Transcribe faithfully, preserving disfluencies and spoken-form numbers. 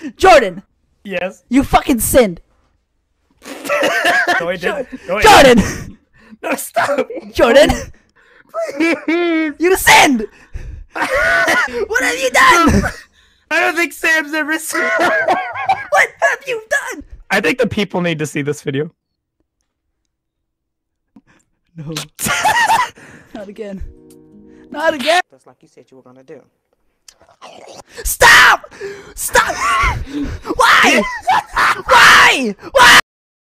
Jordan, Yes. you fucking sinned. No, I didn't. No, I Jordan, didn't. No, stop. Jordan, Please. you sinned. What have you done? I don't think Sam's ever seen. What have you done? I think the people need to see this video. No. Not again. Not again. Just like you said you were gonna do. Stop! Stop! Why? Why? Why?